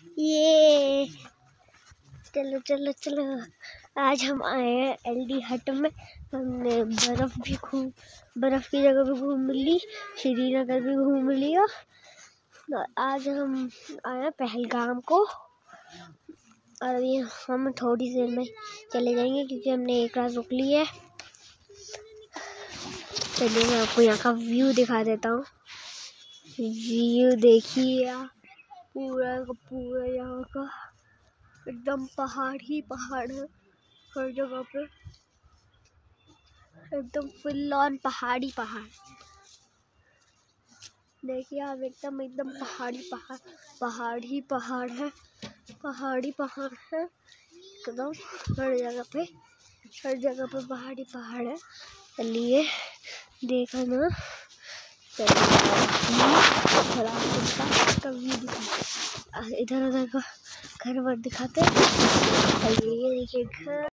ये चलो चलो चलो, आज हम आए हैं एलडी हट में। हमने बर्फ की जगह भी घूम ली, श्रीनगर भी घूम लिया। आज हम आए हैं पहलगाम को, और ये हम थोड़ी देर में चले जाएंगे क्योंकि हमने एक रात रुक ली है। चलिए मैं आपको यहाँ का व्यू दिखा देता हूँ। व्यू देखिए, पूरा का पूरा यहाँ का एकदम पहाड़ ही पहाड़ है हर जगह पे, एकदम फुल ऑन पहाड़ी पहाड़। देखिए आप, एकदम पहाड़ ही पहाड़ है, पहाड़ी पहाड़ है एकदम हर जगह पे पहाड़ी पहाड़ है। चलिए देखा ना, इधर उधर का घर वर दिखाते हैं। ये देखिए घर।